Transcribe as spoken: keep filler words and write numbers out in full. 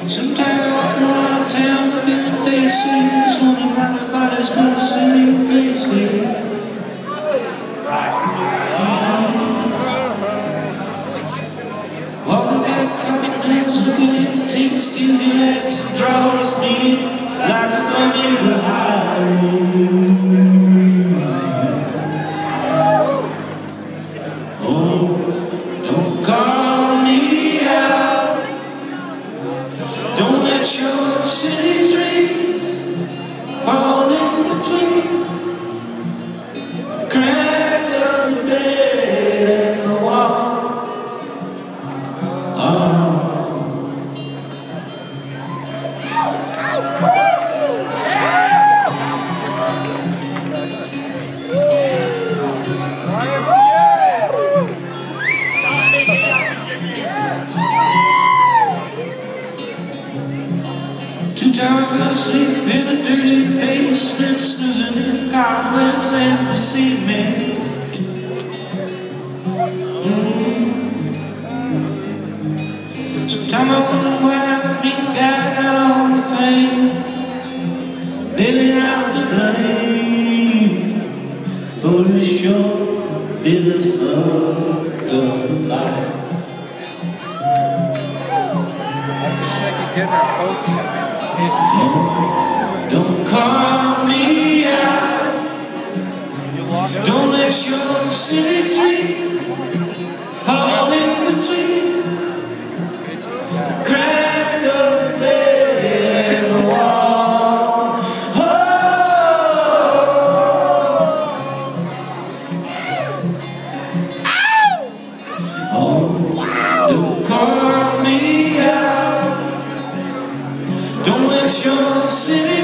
Sometimes walking around town looking at faces, wondering why nobody's gonna see me places. Walking past the coffee nails, looking at the taking stingy lights and draws me like a Bermuda highway. Oh, don't call me out. Don't let your city dreams fall in between the crack of the bed and the wall. Oh. Two times I sleep in a dirty basement, snoozing in cobwebs and the cement. Mm. Sometimes I wonder why the pink guy got all the fame. Baby, I'm to blame for the short bit of fucked up life. Just like you get our coats. Don't call me out. Don't let your silly dream fall in between the crack of the bed and the wall. Oh, oh, don't call me out. Don't let your city